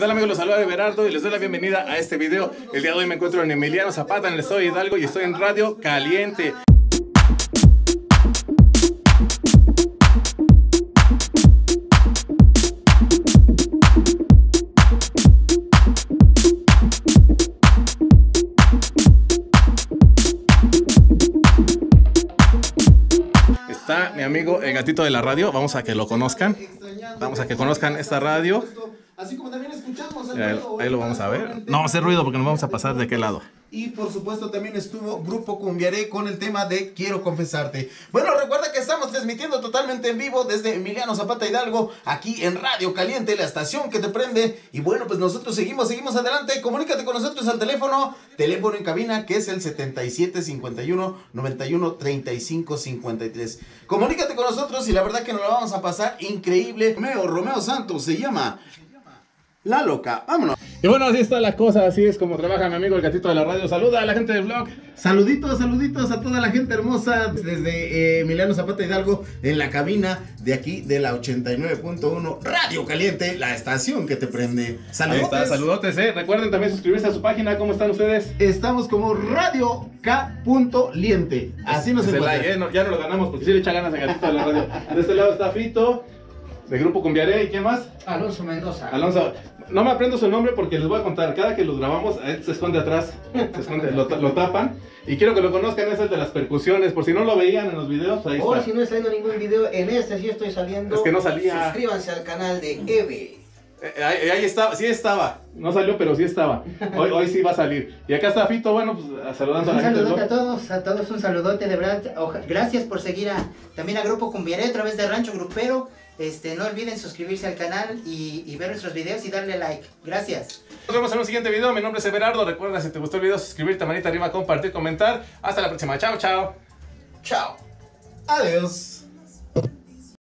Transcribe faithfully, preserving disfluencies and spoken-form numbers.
tal, amigos? Los saluda Everardo y les doy la bienvenida a este video. El día de hoy me encuentro en Emiliano Zapata, en el estado de Hidalgo, y estoy en Radio Caliente. Está mi amigo el gatito de la radio, vamos a que lo conozcan. Vamos a que conozcan esta radio. Así como también escuchamos el Ahí, ruido, ahí lo vamos a ver. No va a hacer ruido porque nos vamos a pasar de qué lado. Y por supuesto también estuvo Grupo Cumbiaré con el tema de Quiero Confesarte. Bueno, recuerda que estamos transmitiendo totalmente en vivo desde Emiliano Zapata Hidalgo, aquí en Radio Caliente, la estación que te prende. Y bueno, pues nosotros seguimos, seguimos adelante. Comunícate con nosotros al teléfono, teléfono en cabina, que es el setenta y siete cincuenta y uno noventa y uno treinta y cinco cincuenta y tres. Comunícate con nosotros y la verdad que nos la vamos a pasar increíble. Romeo, Romeo Santos se llama La Loca. Vámonos. Y bueno, así está la cosa, así es como trabaja mi amigo el gatito de la radio. Saluda a la gente del blog. Saluditos, saluditos a toda la gente hermosa desde eh, Emiliano Zapata Hidalgo, en la cabina de aquí de la ochenta y nueve punto uno Radio Caliente, la estación que te prende. Saludos. Ahí está, saludotes, eh. Recuerden también suscribirse a su página. ¿Cómo están ustedes? Estamos como Radio K. Liente. Así nos encuentran. Like, eh. no, ya no lo ganamos porque sí le echa ganas al gatito de la radio. De este lado está Fito, de Grupo Cumbiaré. ¿Y quién más? Alonso Mendoza. Alonso. No me aprendo su nombre porque les voy a contar. Cada que los grabamos, él se esconde atrás. Se esconde, lo, lo tapan. Y quiero que lo conozcan, es el de las percusiones. Por si no lo veían en los videos, ahí O está. si no he salido ningún video, en este sí estoy saliendo. Es que no salía. Suscríbanse al canal de Eve. Eh, ahí, ahí estaba, sí estaba. No salió, pero sí estaba. Hoy, hoy sí va a salir. Y acá está Fito, bueno, pues saludando a Un la gente. saludote a todos, a todos un saludote de verdad. Oja- Gracias por seguir a, también a Grupo Cumbiaré a través de Rancho Grupero. Este, no olviden suscribirse al canal y, y ver nuestros videos y darle like. Gracias. Nos vemos en un siguiente video. Mi nombre es Everardo. Recuerda, si te gustó el video, suscribirte, manita arriba, compartir, comentar. Hasta la próxima. Chao, chao. Chao. Adiós.